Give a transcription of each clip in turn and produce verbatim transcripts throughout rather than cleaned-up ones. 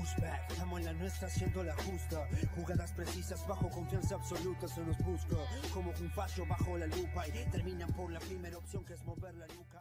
pushback, estamos en la nuestra haciendo la justa. Jugadas precisas bajo confianza absoluta se nos busca. Como un fallo bajo la lupa y terminan por la primera opción que es mover la nuca.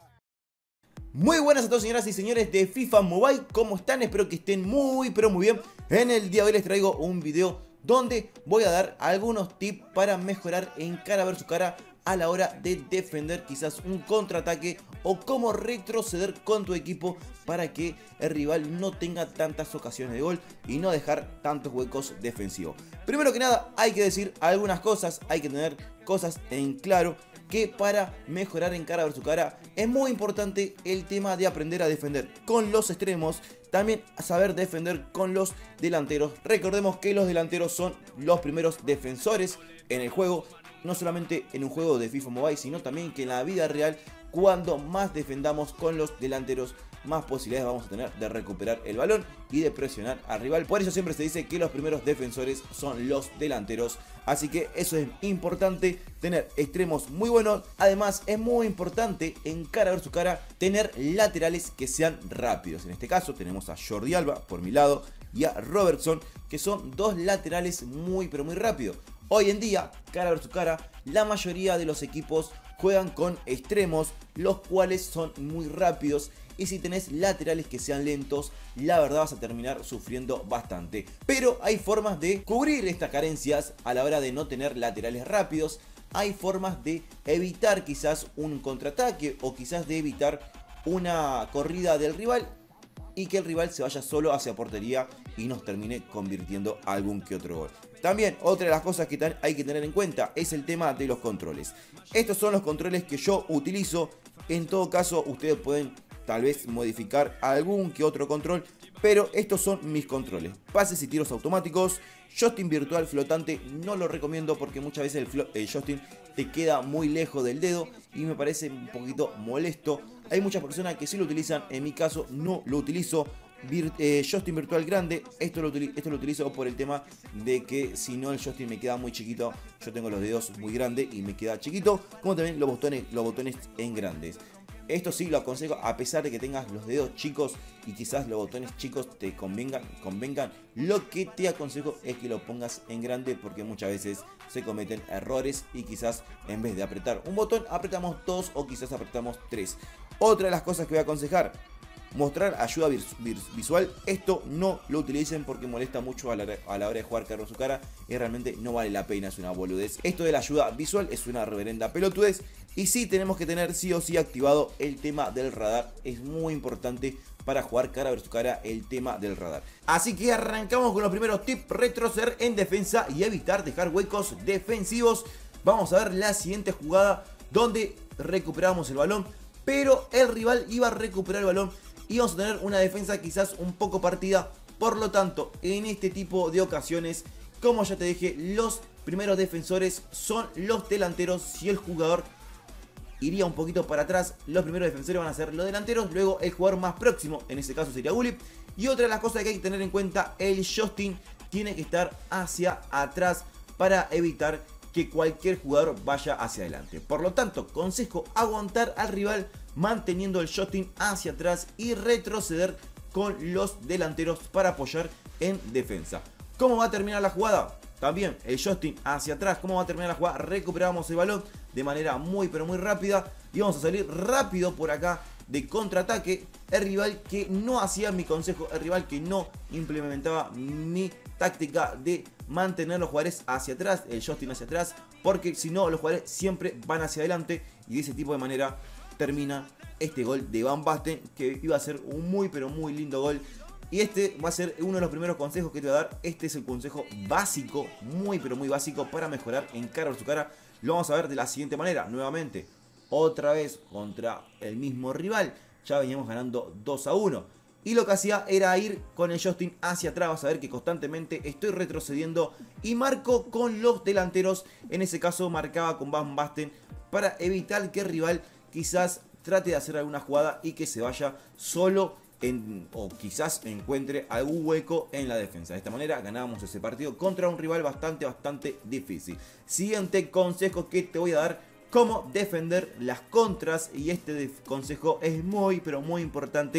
Muy buenas a todos, señoras y señores de FIFA Mobile, ¿cómo están? Espero que estén muy pero muy bien. En el día de hoy les traigo un video donde voy a dar algunos tips para mejorar en cara versus cara a la hora de defender quizás un contraataque o cómo retroceder con tu equipo para que el rival no tenga tantas ocasiones de gol y no dejar tantos huecos defensivos. Primero que nada hay que decir algunas cosas, hay que tener cosas en claro, que para mejorar en cara versus cara es muy importante el tema de aprender a defender con los extremos, también saber defender con los delanteros. Recordemos que los delanteros son los primeros defensores en el juego, no solamente en un juego de FIFA Mobile, sino también que en la vida real, cuando más defendamos con los delanteros, más posibilidades vamos a tener de recuperar el balón y de presionar al rival. Por eso siempre se dice que los primeros defensores son los delanteros. Así que eso es importante, tener extremos muy buenos. Además es muy importante en cara versus cara tener laterales que sean rápidos. En este caso tenemos a Jordi Alba por mi lado y a Robertson, que son dos laterales muy pero muy rápidos. Hoy en día, cara versus cara, la mayoría de los equipos juegan con extremos, los cuales son muy rápidos. Y si tenés laterales que sean lentos, la verdad vas a terminar sufriendo bastante. Pero hay formas de cubrir estas carencias a la hora de no tener laterales rápidos. Hay formas de evitar quizás un contraataque o quizás de evitar una corrida del rival y que el rival se vaya solo hacia portería y nos termine convirtiendo algún que otro gol. También otra de las cosas que hay que tener en cuenta es el tema de los controles. Estos son los controles que yo utilizo. En todo caso ustedes pueden tal vez modificar algún que otro control, pero estos son mis controles. Pases y tiros automáticos. Joystick virtual flotante no lo recomiendo porque muchas veces el, el joystick te queda muy lejos del dedo y me parece un poquito molesto. Hay muchas personas que sí lo utilizan, en mi caso no lo utilizo. Vir, eh, joystick virtual grande, esto lo, esto lo utilizo por el tema de que si no el joystick me queda muy chiquito. Yo tengo los dedos muy grandes y me queda chiquito, como también los botones, los botones en grandes. Esto sí lo aconsejo a pesar de que tengas los dedos chicos y quizás los botones chicos te convengan, convengan. Lo que te aconsejo es que lo pongas en grande porque muchas veces se cometen errores y quizás en vez de apretar un botón apretamos dos o quizás apretamos tres. Otra de las cosas que voy a aconsejar: mostrar ayuda visual. Esto no lo utilicen porque molesta mucho a la, a la hora de jugar cara versus cara y realmente no vale la pena, es una boludez. Esto de la ayuda visual es una reverenda pelotudez. Y sí tenemos que tener sí o sí activado el tema del radar. Es muy importante para jugar cara versus cara el tema del radar. Así que arrancamos con los primeros tips: retroceder en defensa y evitar dejar huecos defensivos. Vamos a ver la siguiente jugada donde recuperamos el balón, pero el rival iba a recuperar el balón y vamos a tener una defensa quizás un poco partida. Por lo tanto, en este tipo de ocasiones, como ya te dije, los primeros defensores son los delanteros. Si el jugador iría un poquito para atrás, los primeros defensores van a ser los delanteros, luego el jugador más próximo, en este caso sería Gullit. Y otra de las cosas que hay que tener en cuenta, el joystick tiene que estar hacia atrás para evitar que cualquier jugador vaya hacia adelante. Por lo tanto, consejo: aguantar al rival manteniendo el joystick hacia atrás y retroceder con los delanteros para apoyar en defensa. ¿Cómo va a terminar la jugada? También el joystick hacia atrás. ¿Cómo va a terminar la jugada? Recuperamos el balón de manera muy pero muy rápida y vamos a salir rápido por acá de contraataque. El rival que no hacía mi consejo, el rival que no implementaba mi táctica de mantener los jugadores hacia atrás, el joystick hacia atrás, porque si no los jugadores siempre van hacia adelante y de ese tipo de manera termina este gol de Van Basten, que iba a ser un muy pero muy lindo gol. Y este va a ser uno de los primeros consejos que te voy a dar. Este es el consejo básico, muy pero muy básico para mejorar en cara versus cara. Lo vamos a ver de la siguiente manera, nuevamente, otra vez contra el mismo rival. Ya veníamos ganando dos a uno. Y lo que hacía era ir con el joystick hacia atrás. Vas a ver que constantemente estoy retrocediendo y marco con los delanteros. En ese caso marcaba con Van Basten para evitar que el rival quizás trate de hacer alguna jugada y que se vaya solo en, o quizás encuentre algún hueco en la defensa. De esta manera ganábamos ese partido contra un rival bastante bastante difícil. Siguiente consejo que te voy a dar: cómo defender las contras. Y este consejo es muy pero muy importante,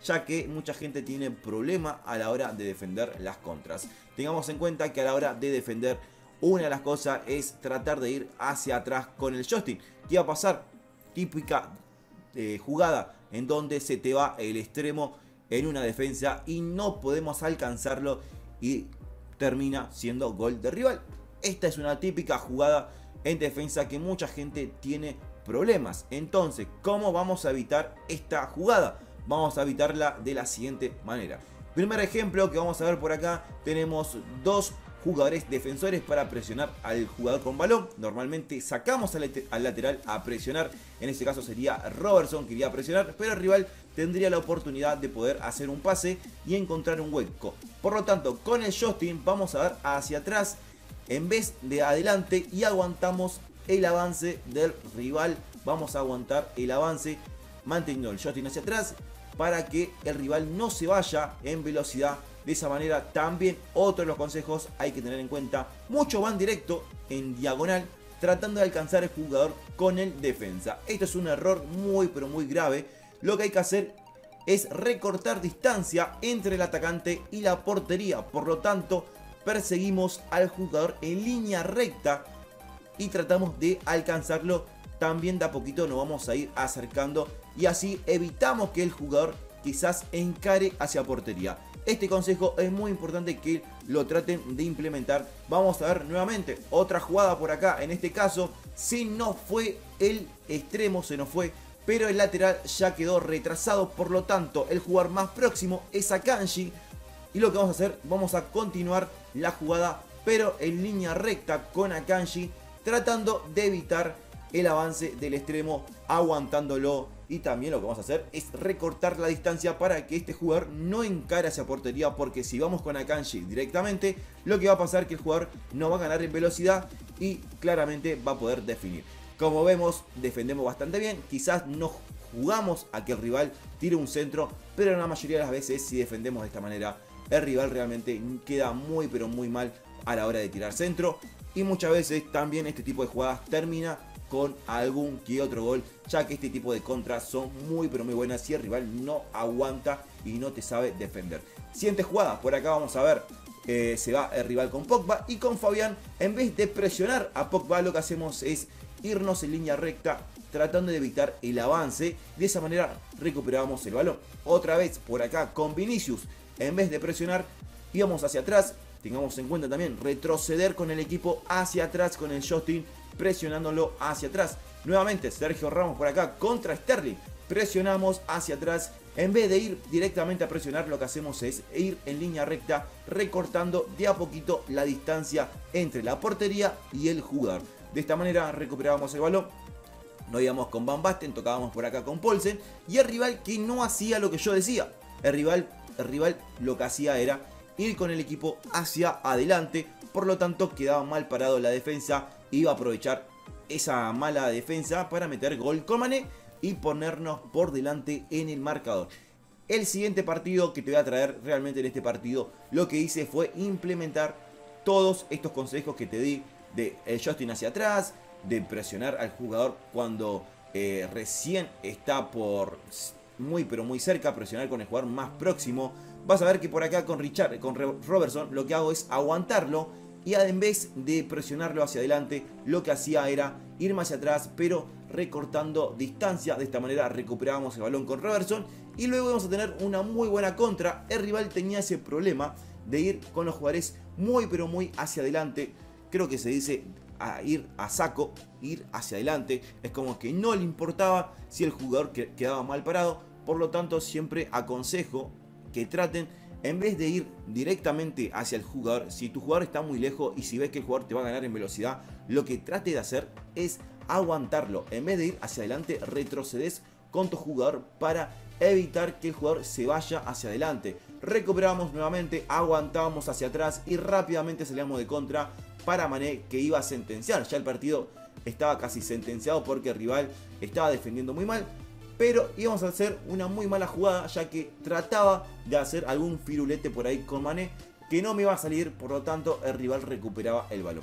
ya que mucha gente tiene problema a la hora de defender las contras. Tengamos en cuenta que a la hora de defender, una de las cosas es tratar de ir hacia atrás con el joystick. ¿Qué va a pasar? Típica eh, jugada en donde se te va el extremo en una defensa y no podemos alcanzarlo y termina siendo gol de rival. Esta es una típica jugada en defensa que mucha gente tiene problemas. Entonces, ¿cómo vamos a evitar esta jugada? Vamos a evitarla de la siguiente manera. Primer ejemplo que vamos a ver por acá, tenemos dos jugadores defensores para presionar al jugador con balón. Normalmente sacamos al, al lateral a presionar, en este caso sería Robertson que iría a presionar, pero el rival tendría la oportunidad de poder hacer un pase y encontrar un hueco. Por lo tanto, con el joystick vamos a dar hacia atrás en vez de adelante y aguantamos el avance del rival. Vamos a aguantar el avance manteniendo el joystick hacia atrás para que el rival no se vaya en velocidad. De esa manera también otro de los consejos hay que tener en cuenta. Muchos van directo en diagonal tratando de alcanzar al jugador con el defensa. Esto es un error muy pero muy grave. Lo que hay que hacer es recortar distancia entre el atacante y la portería. Por lo tanto, perseguimos al jugador en línea recta y tratamos de alcanzarlo. También de a poquito nos vamos a ir acercando y así evitamos que el jugador quizás encare hacia portería. Este consejo es muy importante que lo traten de implementar. Vamos a ver nuevamente otra jugada por acá. En este caso, si no fue el extremo, se nos fue, pero el lateral ya quedó retrasado. Por lo tanto, el jugador más próximo es Akanji. Y lo que vamos a hacer, vamos a continuar la jugada, pero en línea recta con Akanji, tratando de evitar el avance del extremo, aguantándolo. Y también lo que vamos a hacer es recortar la distancia para que este jugador no encare hacia portería, porque si vamos con Akanji directamente, lo que va a pasar es que el jugador no va a ganar en velocidad y claramente va a poder definir. Como vemos, defendemos bastante bien. Quizás no jugamos a que el rival tire un centro, pero en la mayoría de las veces, si defendemos de esta manera, el rival realmente queda muy pero muy mal a la hora de tirar centro. Y muchas veces también este tipo de jugadas termina con algún que otro gol, ya que este tipo de contras son muy pero muy buenas si el rival no aguanta y no te sabe defender. Siguiente jugada, por acá vamos a ver, eh, se va el rival con Pogba y con Fabián. En vez de presionar a Pogba, lo que hacemos es irnos en línea recta tratando de evitar el avance. De esa manera recuperamos el balón. Otra vez por acá con Vinicius, en vez de presionar íbamos hacia atrás. Tengamos en cuenta también retroceder con el equipo hacia atrás con el joystick, presionándolo hacia atrás. Nuevamente Sergio Ramos por acá contra Sterling, presionamos hacia atrás. En vez de ir directamente a presionar, lo que hacemos es ir en línea recta, recortando de a poquito la distancia entre la portería y el jugador. De esta manera recuperábamos el balón. Nos íbamos con Van Basten, tocábamos por acá con Poulsen. Y el rival que no hacía lo que yo decía. El rival, el rival lo que hacía era ir con el equipo hacia adelante. Por lo tanto quedaba mal parado la defensa. Iba a aprovechar esa mala defensa para meter gol con Mané y ponernos por delante en el marcador. El siguiente partido que te voy a traer, realmente en este partido lo que hice fue implementar todos estos consejos que te di. De el joystick hacia atrás, de presionar al jugador cuando eh, recién está por muy pero muy cerca, presionar con el jugador más próximo. Vas a ver que por acá con Richard, con Robertson, lo que hago es aguantarlo y en vez de presionarlo hacia adelante, lo que hacía era irme hacia atrás, pero recortando distancia. De esta manera recuperábamos el balón con Robertson y luego vamos a tener una muy buena contra. El rival tenía ese problema de ir con los jugadores muy pero muy hacia adelante. Creo que se dice a ir a saco, ir hacia adelante. Es como que no le importaba si el jugador quedaba mal parado. Por lo tanto, siempre aconsejo que traten, en vez de ir directamente hacia el jugador, si tu jugador está muy lejos y si ves que el jugador te va a ganar en velocidad, lo que trate de hacer es aguantarlo. En vez de ir hacia adelante, retrocedes con tu jugador para evitar que el jugador se vaya hacia adelante. Recuperamos nuevamente, aguantábamos hacia atrás y rápidamente salíamos de contra para Mané, que iba a sentenciar. Ya el partido estaba casi sentenciado porque el rival estaba defendiendo muy mal, pero íbamos a hacer una muy mala jugada, ya que trataba de hacer algún firulete por ahí con Mané que no me iba a salir. Por lo tanto, el rival recuperaba el balón.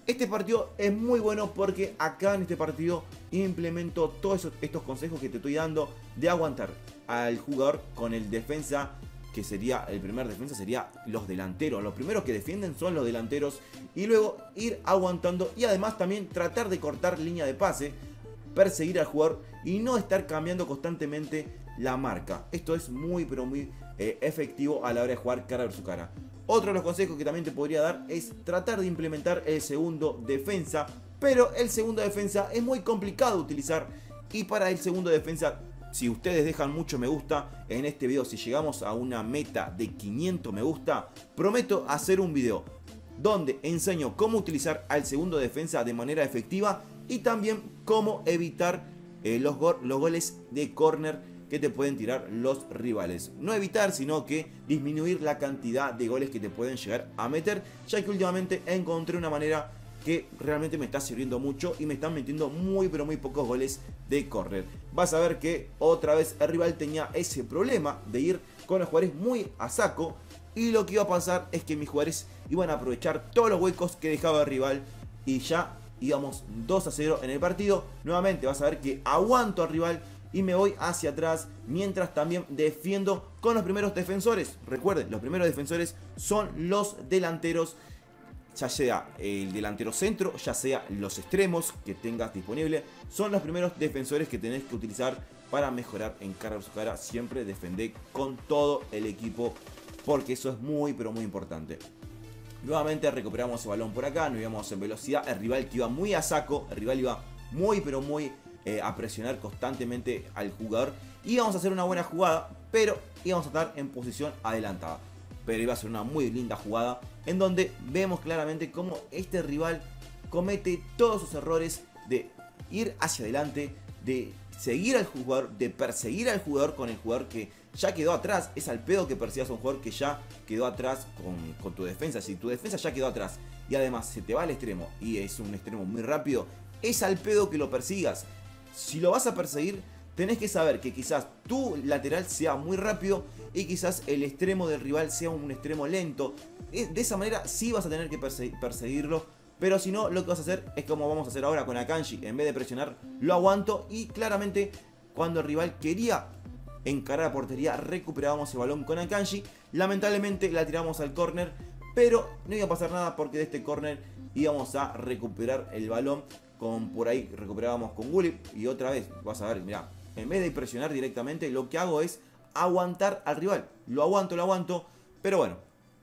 Este partido es muy bueno porque acá en este partido implemento todos esos, estos consejos que te estoy dando de aguantar al jugador con el defensa, que sería el primer defensa, sería los delanteros. Los primeros que defienden son los delanteros y luego ir aguantando y además también tratar de cortar línea de pase, perseguir al jugador y no estar cambiando constantemente la marca. Esto es muy pero muy eh, efectivo a la hora de jugar cara versus cara. Otro de los consejos que también te podría dar es tratar de implementar el segundo defensa, pero el segundo defensa es muy complicado de utilizar y para el segundo defensa, si ustedes dejan mucho me gusta en este video, si llegamos a una meta de quinientos me gusta, prometo hacer un video donde enseño cómo utilizar al segundo defensa de manera efectiva y también cómo evitar eh, los, go los goles de córner que te pueden tirar los rivales. No evitar, sino que disminuir la cantidad de goles que te pueden llegar a meter, ya que últimamente encontré una manera que realmente me está sirviendo mucho y me están metiendo muy pero muy pocos goles de córner. Vas a ver que otra vez el rival tenía ese problema de ir con los jugadores muy a saco y lo que iba a pasar es que mis jugadores iban a aprovechar todos los huecos que dejaba el rival y ya íbamos dos a cero en el partido. Nuevamente vas a ver que aguanto al rival y me voy hacia atrás mientras también defiendo con los primeros defensores. Recuerden, los primeros defensores son los delanteros, ya sea el delantero centro, ya sea los extremos que tengas disponible. Son los primeros defensores que tenés que utilizar para mejorar en cara versus cara. Siempre defender con todo el equipo porque eso es muy pero muy importante. Nuevamente recuperamos el balón por acá, nos íbamos en velocidad. El rival que iba muy a saco, el rival iba muy pero muy Eh, a presionar constantemente al jugador. Íbamos a hacer una buena jugada, pero íbamos a estar en posición adelantada. Pero iba a ser una muy linda jugada en donde vemos claramente cómo este rival comete todos sus errores de ir hacia adelante, de seguir al jugador, de perseguir al jugador con el jugador que ya quedó atrás. Es al pedo que persigas a un jugador que ya quedó atrás con, con tu defensa. Si tu defensa ya quedó atrás y además se te va al extremo y es un extremo muy rápido, es al pedo que lo persigas. Si lo vas a perseguir, tenés que saber que quizás tu lateral sea muy rápido y quizás el extremo del rival sea un extremo lento. De esa manera sí vas a tener que perse perseguirlo, pero si no, lo que vas a hacer es como vamos a hacer ahora con Akanji. En vez de presionar, lo aguanto y claramente cuando el rival quería encarar a portería, recuperábamos el balón con Akanji. Lamentablemente la tiramos al córner, pero no iba a pasar nada porque de este córner íbamos a recuperar el balón. Con, por ahí recuperábamos con Gullit y otra vez, vas a ver, mira, en vez de presionar directamente, lo que hago es aguantar al rival. Lo aguanto, lo aguanto, pero bueno,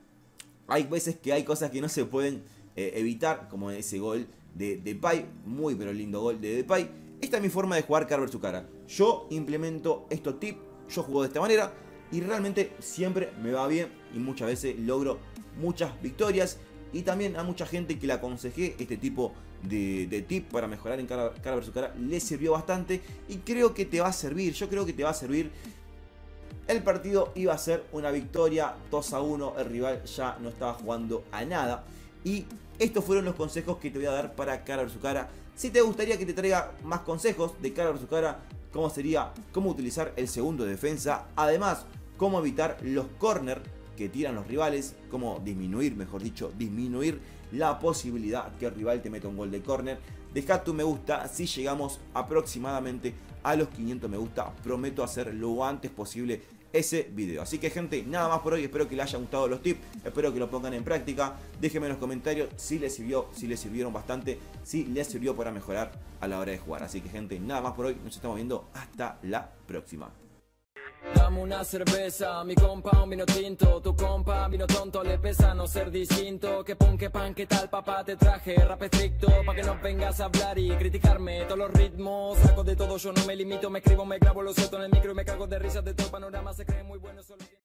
hay veces que hay cosas que no se pueden eh, evitar, como ese gol de Depay, muy pero lindo gol de Depay. Esta es mi forma de jugar cara versus cara. Yo implemento estos tips, yo juego de esta manera y realmente siempre me va bien y muchas veces logro muchas victorias. Y también a mucha gente que le aconsejé este tipo de, de tip para mejorar en cara, cara versus cara le sirvió bastante y creo que te va a servir. Yo creo que te va a servir. El partido iba a ser una victoria dos a uno, el rival ya no estaba jugando a nada y estos fueron los consejos que te voy a dar para cara versus cara. Si te gustaría que te traiga más consejos de cara versus cara, como sería cómo utilizar el segundo defensa, además cómo evitar los corners que tiran los rivales, cómo disminuir, mejor dicho, disminuir la posibilidad que el rival te meta un gol de córner. Deja tu me gusta, si llegamos aproximadamente a los quinientos me gusta, prometo hacer lo antes posible ese video. Así que gente, nada más por hoy, espero que les hayan gustado los tips, espero que lo pongan en práctica, déjenme en los comentarios si les sirvió, si les sirvieron bastante, si les sirvió para mejorar a la hora de jugar. Así que gente, nada más por hoy, nos estamos viendo hasta la próxima. Dame una cerveza, mi compa un vino tinto. Tu compa vino tonto, le pesa no ser distinto. Que pon, que pan, que tal papá, te traje rap estricto pa' que no vengas a hablar y criticarme todos los ritmos. Saco de todo, yo no me limito. Me escribo, me grabo, lo suelto en el micro y me cago de risas de todo el panorama. Se cree muy bueno solo.